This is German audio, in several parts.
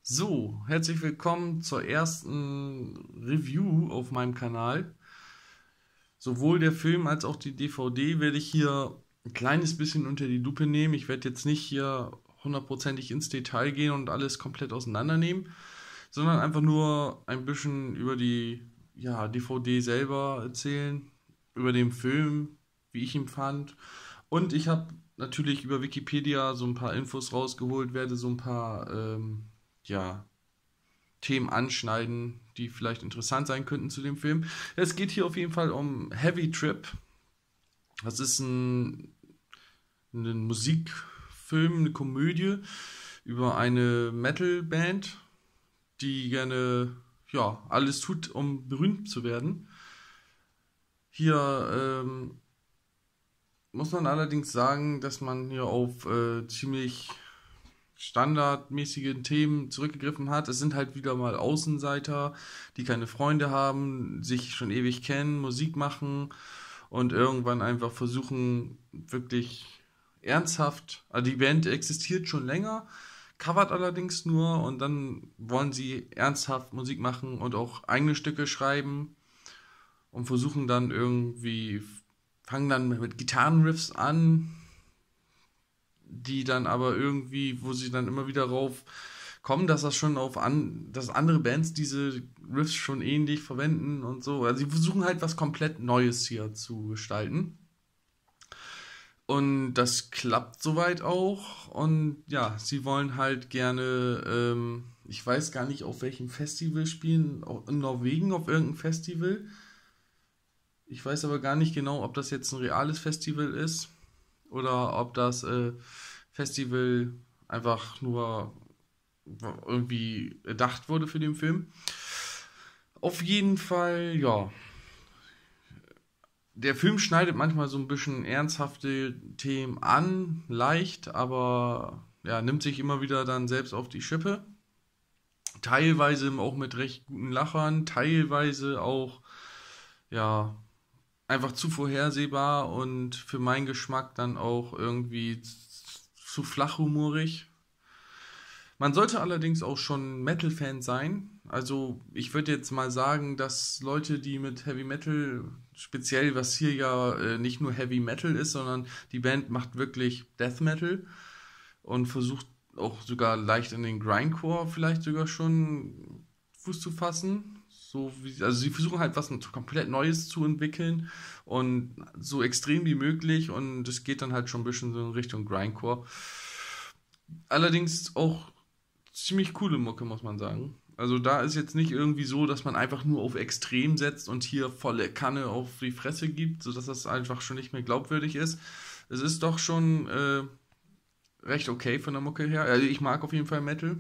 So, herzlich willkommen zur ersten Review auf meinem Kanal. Sowohl der Film als auch die DVD werde ich hier ein kleines bisschen unter die Lupe nehmen. Ich werde jetzt nicht hier hundertprozentig ins Detail gehen und alles komplett auseinandernehmen, sondern einfach nur ein bisschen über die DVD selber erzählen, über den Film, wie ich ihn fand. Und ich habe natürlich über Wikipedia so ein paar Infos rausgeholt, werde so ein paar ja, Themen anschneiden, die vielleicht interessant sein könnten zu dem Film. Es geht hier auf jeden Fall um Heavy Trip. Das ist ein Musikfilm, eine Komödie über eine Metal-Band, die gerne alles tut, um berühmt zu werden. Hier muss man allerdings sagen, dass man hier auf ziemlich standardmäßigen Themen zurückgegriffen hat. Es sind halt wieder mal Außenseiter, die keine Freunde haben, sich schon ewig kennen, Musik machen und irgendwann einfach versuchen, wirklich ernsthaft, also die Band existiert schon länger, covert allerdings nur und dann wollen sie ernsthaft Musik machen und auch eigene Stücke schreiben und versuchen dann irgendwie, fangen dann mit Gitarrenriffs an, die dann aber irgendwie, wo sie dann immer wieder drauf kommen, dass das schon dass andere Bands diese Riffs schon ähnlich verwenden und so. Also sie versuchen halt was komplett Neues hier zu gestalten. Und das klappt soweit auch. Und ja, sie wollen halt gerne, ich weiß gar nicht, auf welchem Festival spielen, auch in Norwegen auf irgendeinem Festival. Ich weiß aber gar nicht genau, ob das jetzt ein reales Festival ist oder ob das Festival einfach nur irgendwie erdacht wurde für den Film. Auf jeden Fall, ja. Der Film schneidet manchmal so ein bisschen ernsthafte Themen an, leicht, aber ja, nimmt sich immer wieder dann selbst auf die Schippe. Teilweise auch mit recht guten Lachern, teilweise auch, ja, einfach zu vorhersehbar und für meinen Geschmack dann auch irgendwie zu flachhumorig. Man sollte allerdings auch schon Metal-Fan sein. Also ich würde jetzt mal sagen, dass Leute, die mit Heavy Metal, speziell was hier ja nicht nur Heavy Metal ist, sondern die Band macht wirklich Death Metal und versucht auch sogar leicht in den Grindcore vielleicht sogar schon Fuß zu fassen. Also sie versuchen halt was komplett Neues zu entwickeln und so extrem wie möglich und es geht dann halt schon ein bisschen so in Richtung Grindcore. Allerdings auch ziemlich coole Mucke, muss man sagen. Also da ist jetzt nicht irgendwie so, dass man einfach nur auf Extrem setzt und hier volle Kanne auf die Fresse gibt, sodass das einfach schon nicht mehr glaubwürdig ist. Es ist doch schon recht okay von der Mucke her. Also ich mag auf jeden Fall Metal.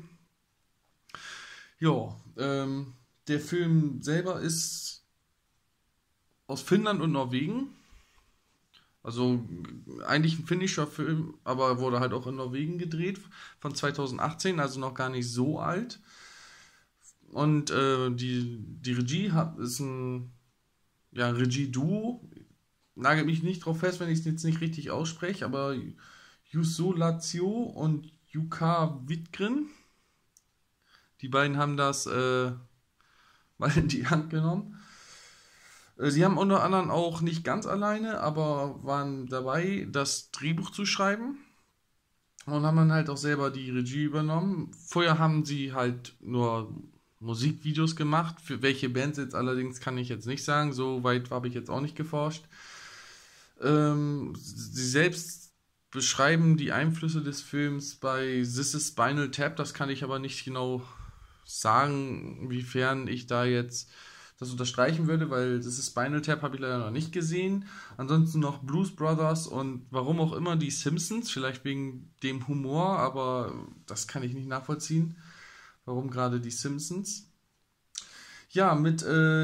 Ja, der Film selber ist aus Finnland und Norwegen. Also eigentlich ein finnischer Film, aber wurde halt auch in Norwegen gedreht von 2018, also noch gar nicht so alt. Und die Regie ist ein Regie-Duo. Nagelt mich nicht drauf fest, wenn ich es jetzt nicht richtig ausspreche, aber Jusso Lazio und Jukka Wittgren. Die beiden haben das mal in die Hand genommen. Sie haben unter anderem auch nicht ganz alleine, aber waren dabei, das Drehbuch zu schreiben und haben dann halt auch selber die Regie übernommen. Vorher haben sie halt nur Musikvideos gemacht. Für welche Bands jetzt allerdings kann ich jetzt nicht sagen. So weit habe ich jetzt auch nicht geforscht. Sie selbst beschreiben die Einflüsse des Films bei This is Spinal Tap. Das kann ich aber nicht genau sagen, inwiefern ich da jetzt das unterstreichen würde, weil das ist Spinal Tap habe ich leider noch nicht gesehen. Ansonsten noch Blues Brothers und warum auch immer die Simpsons, vielleicht wegen dem Humor, aber das kann ich nicht nachvollziehen. Warum gerade die Simpsons? Ja, mit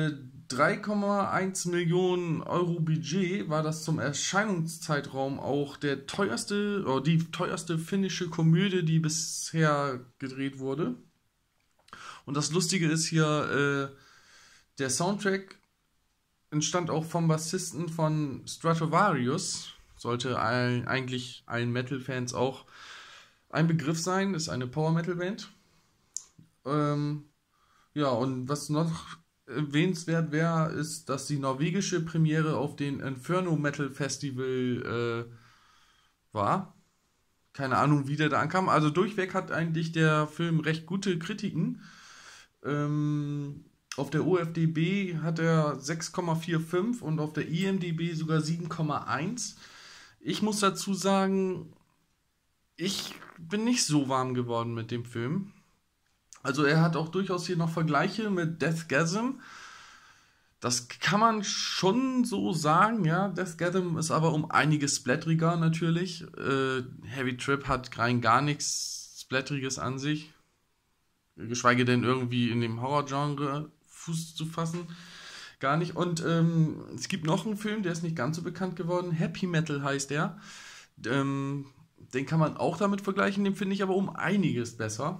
3,1 Millionen Euro Budget war das zum Erscheinungszeitraum auch der teuerste, oder die teuerste finnische Komödie, die bisher gedreht wurde. Und das Lustige ist hier, der Soundtrack entstand auch vom Bassisten von Stratovarius. Sollte eigentlich allen Metal-Fans auch ein Begriff sein. Ist eine Power-Metal-Band. Ähm, ja, und was noch erwähnenswert wäre, ist, dass die norwegische Premiere auf dem Inferno Metal Festival war. Keine Ahnung, wie der da ankam. Also durchweg hat eigentlich der Film recht gute Kritiken. Auf der OFDB hat er 6,45 und auf der IMDb sogar 7,1. Ich muss dazu sagen, ich bin nicht so warm geworden mit dem Film. Also er hat auch durchaus hier noch Vergleiche mit Deathgasm. Das kann man schon so sagen, ja. Deathgasm ist aber um einiges splatteriger natürlich. Heavy Trip hat rein gar nichts Splatteriges an sich. Geschweige denn irgendwie in dem Horror-Genre Fuß zu fassen. Gar nicht. Und es gibt noch einen Film, der ist nicht ganz so bekannt geworden. Happy Metal heißt der. Den kann man auch damit vergleichen, den finde ich aber um einiges besser.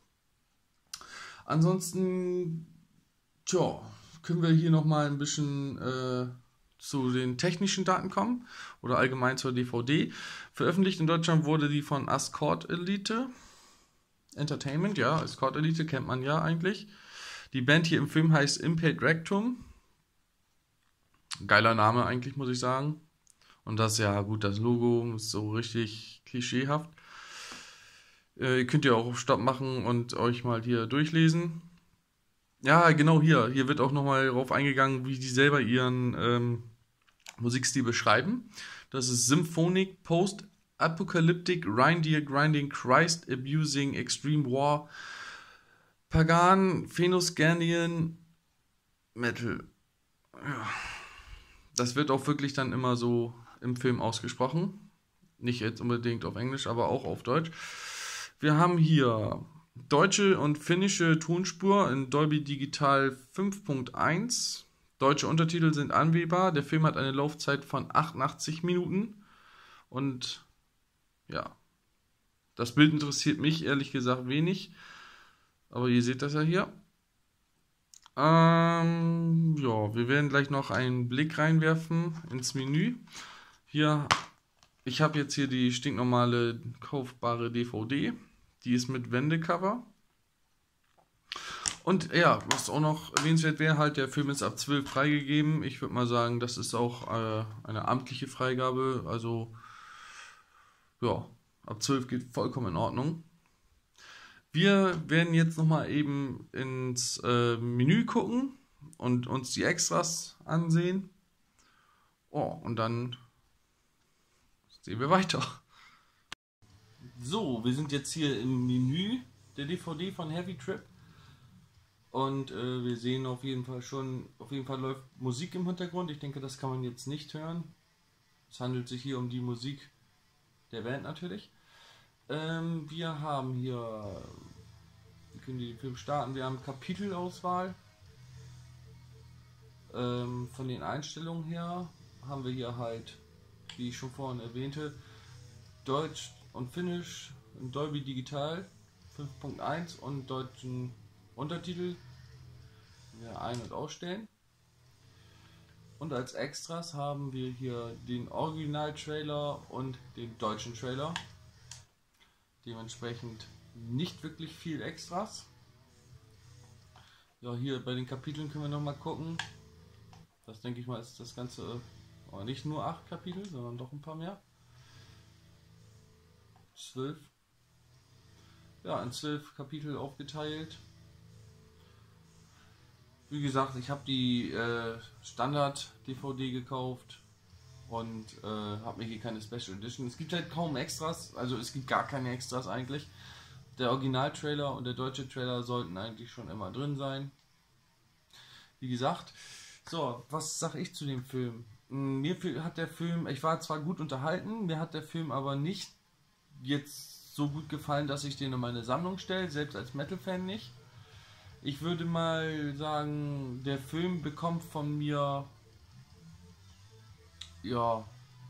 Ansonsten, tja, können wir hier nochmal ein bisschen zu den technischen Daten kommen oder allgemein zur DVD. Veröffentlicht in Deutschland wurde die von Ascord Elite Entertainment, ja, Ascord Elite kennt man ja eigentlich. Die Band hier im Film heißt Impaled Rectum. Geiler Name eigentlich, muss ich sagen. Und das, ja gut, das Logo ist so richtig klischeehaft. Ihr könnt ja auch auf Stopp machen und euch mal hier durchlesen. Ja, genau hier. Hier wird auch nochmal darauf eingegangen, wie die selber ihren Musikstil beschreiben. Das ist Symphonic, Post-Apocalyptic, Reindeer Grinding, Christ Abusing, Extreme War, Pagan, Phenoscandian, Metal. Ja. Das wird auch wirklich dann immer so im Film ausgesprochen. Nicht jetzt unbedingt auf Englisch, aber auch auf Deutsch. Wir haben hier deutsche und finnische Tonspur in Dolby Digital 5.1. Deutsche Untertitel sind anwählbar. Der Film hat eine Laufzeit von 88 Minuten. Und ja, das Bild interessiert mich ehrlich gesagt wenig. Aber ihr seht das ja hier. Ja, wir werden gleich noch einen Blick reinwerfen ins Menü. Hier, ich habe jetzt hier die stinknormale kaufbare DVD. Die ist mit Wendecover. Und ja, was auch noch erwähnenswert wäre, halt, der Film ist ab 12 freigegeben. Ich würde mal sagen, das ist auch eine amtliche Freigabe. Also, ja, ab 12 geht vollkommen in Ordnung. Wir werden jetzt nochmal eben ins Menü gucken und uns die Extras ansehen. Oh, und dann sehen wir weiter. So, wir sind jetzt hier im Menü der DVD von Heavy Trip. Und wir sehen auf jeden Fall läuft Musik im Hintergrund. Ich denke, das kann man jetzt nicht hören. Es handelt sich hier um die Musik der Band natürlich. Wir haben hier, wir können den Film starten, wir haben Kapitelauswahl. Von den Einstellungen her haben wir hier halt, wie ich schon vorhin erwähnte, Deutsch und Finnisch in Dolby Digital 5.1 und deutschen Untertitel ein- und ausstellen. Und als Extras haben wir hier den Original-Trailer und den deutschen Trailer. Dementsprechend nicht wirklich viel Extras. Ja, hier bei den Kapiteln können wir nochmal gucken. Das denke ich mal ist das Ganze nicht nur 8 Kapitel, sondern doch ein paar mehr. 12. Ja, in 12 Kapitel aufgeteilt. Wie gesagt, ich habe die Standard-DVD gekauft und habe mir hier keine Special Edition. Es gibt halt kaum Extras, also es gibt gar keine Extras eigentlich. Der Original-Trailer und der deutsche Trailer sollten eigentlich schon immer drin sein. Wie gesagt, so, was sage ich zu dem Film? Mir hat der Film, ich war zwar gut unterhalten, mir hat der Film aber nicht jetzt so gut gefallen, dass ich den in meine Sammlung stelle, selbst als Metal-Fan nicht. Ich würde mal sagen, der Film bekommt von mir, ja,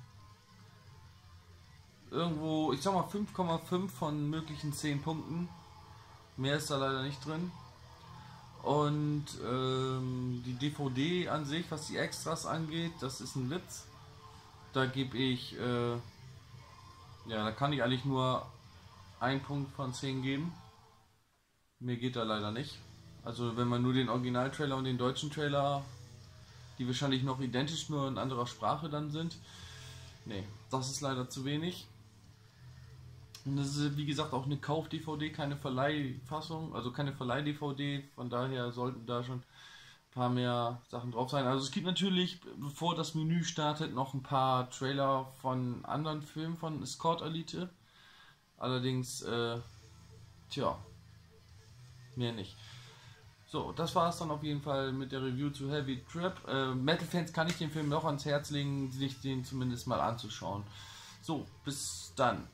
irgendwo, ich sag mal 5,5 von möglichen 10 Punkten. Mehr ist da leider nicht drin. Und die DVD an sich, was die Extras angeht, das ist ein Witz. Da gebe ich, ja, da kann ich eigentlich nur einen Punkt von 10 geben. Mehr geht da leider nicht. Also wenn man nur den Originaltrailer und den deutschen Trailer, die wahrscheinlich noch identisch, nur in anderer Sprache dann sind. Nee, das ist leider zu wenig. Und das ist wie gesagt auch eine Kauf-DVD, keine Verleihfassung, also keine Verleih-DVD, von daher sollten da schon ein paar mehr Sachen drauf sein. Also es gibt natürlich, bevor das Menü startet, noch ein paar Trailer von anderen Filmen von Escort Elite. Allerdings, tja, mehr nicht. So, das war es dann auf jeden Fall mit der Review zu Heavy Trap. Metal-Fans kann ich den Film noch ans Herz legen, sich den zumindest mal anzuschauen. So, bis dann.